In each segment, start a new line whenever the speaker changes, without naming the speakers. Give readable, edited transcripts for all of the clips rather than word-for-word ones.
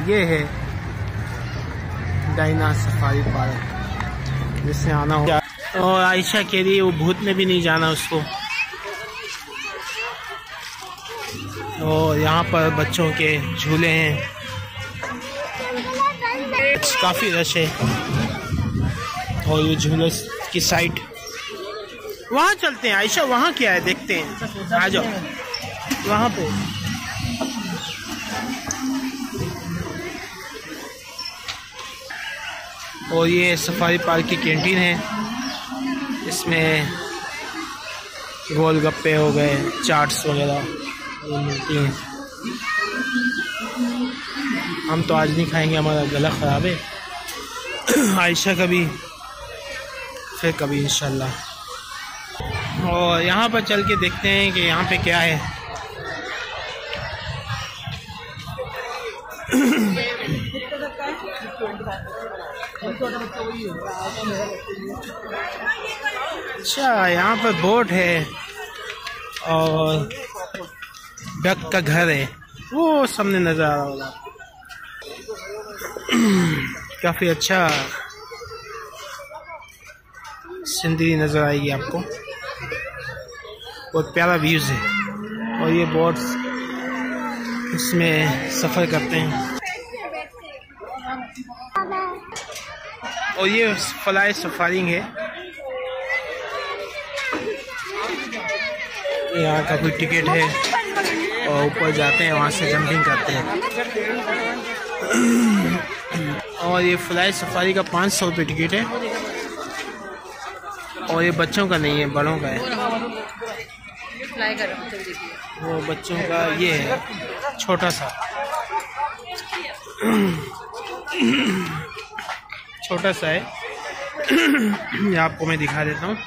ये है Diana safari park, जिससे आना हो। और आयशा कह रही है वो भूत में भी नहीं जाना उसको। और यहाँ पर बच्चों के झूले हैं, काफ़ी रश है। और ये झूले की साइड वहाँ चलते हैं। आयशा वहाँ क्या है देखते हैं, आ जाओ वहाँ पे। और ये सफारी पार्क की कैंटीन है, इसमें गोलगप्पे हो गए, चाट्स वगैरह मिलती हैं। हम तो आज नहीं खाएंगे, हमारा गला ख़राब है। आयशा का भी फिर कभी इंशाल्लाह। और यहाँ पर चल के देखते हैं कि यहाँ पे क्या है। अच्छा, यहाँ पर बोट है और डक का घर है, वो सामने नजर आ रहा होगा। काफी अच्छा सिनरी नजर आएगी आपको, बहुत प्यारा व्यूज है। और ये बोट्स इसमें सफर करते हैं। और ये फ्लाई सफारिंग है, यहाँ का कोई टिकट है और ऊपर जाते हैं, वहाँ से जंपिंग करते हैं। और ये फ्लाई सफारी का 500 रुपये टिकट है। और ये बच्चों का नहीं है, बड़ों का है। वो बच्चों का ये है, छोटा सा है। ये आपको मैं दिखा देता हूँ।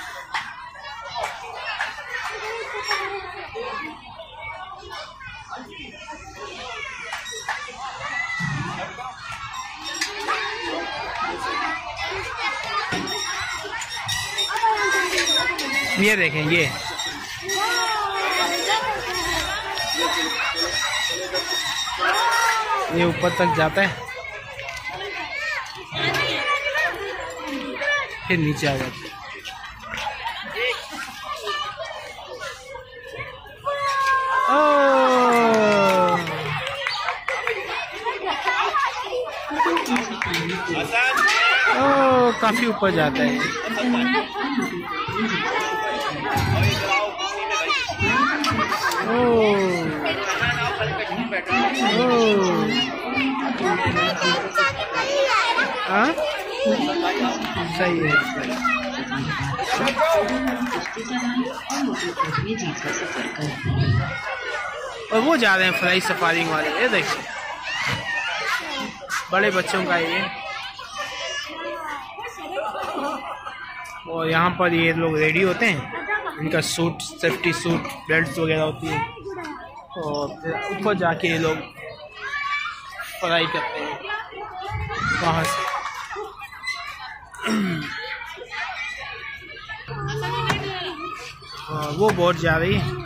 ये देखें, ये ऊपर तक जाता है, फिर नीचे आ जाता है। ओह, काफी ऊपर जाता है। हाँ, सही है। और वो जा रहे हैं फ्लाई सफारिंग वाले, ये देखिए, बड़े बच्चों का ये। और यहाँ पर ये लोग रेडी होते हैं, इनका सूट, सेफ्टी सूट, बेल्ट वगैरह होती है। और ऊपर जाके ये लोग फ्लाई करते हैं वहाँ से। वो बोट जा रही है।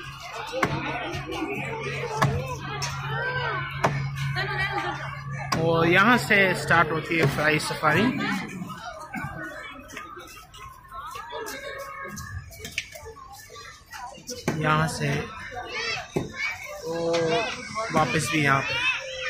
और यहाँ से स्टार्ट होती है फ्लाई सफारी। यहाँ से वो वापस भी यहाँ पे।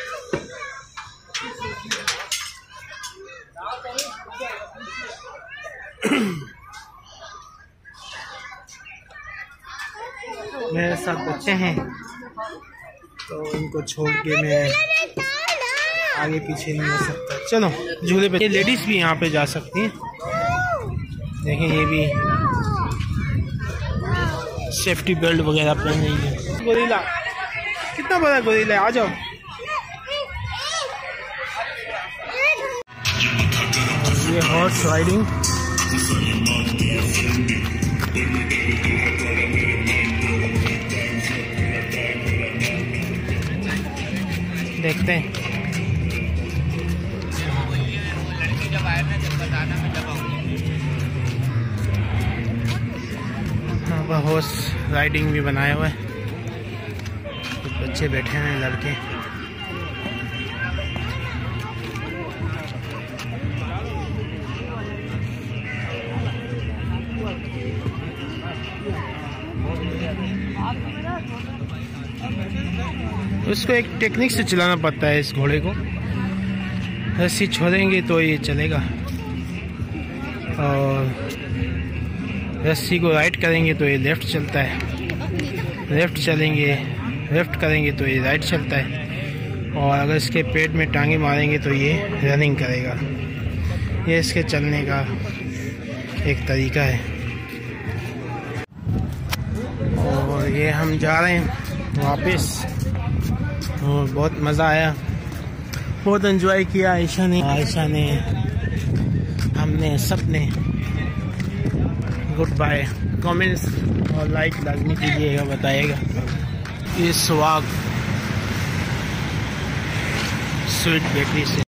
मेरे साथ बच्चे हैं तो इनको छोड़ के मैं आगे पीछे नहीं हो सकता। चलो झूले पे, लेडीज भी यहाँ पे जा सकती हैं। देखें, ये भी सेफ्टी बेल्ट वगैरह पहन रही है। गोरिल्ला, कितना बड़ा गोरिल्ला है, आ जाओ। ये हॉर्स राइडिंग, देखते हैं। हॉर्स राइडिंग भी बनाया हुआ है, कुछ बच्चे बैठे हैं, लड़के। उसको एक टेक्निक से चलाना पड़ता है इस घोड़े को। रस्सी छोड़ेंगे तो ये चलेगा और रस्सी को राइट करेंगे तो ये लेफ़्ट चलता है, लेफ़्ट करेंगे तो ये राइट चलता है, और अगर इसके पेट में टांगे मारेंगे तो ये रनिंग करेगा। ये इसके चलने का एक तरीका है। और ये हम जा रहे हैं वापस, और बहुत मज़ा आया, बहुत एंजॉय किया आयशा ने, हमने सबने। Good bye. कमेंट्स और लाइक लाजमी कीजिएगा, बताइएगा। ये स्वाग स्वीट बेकरी से।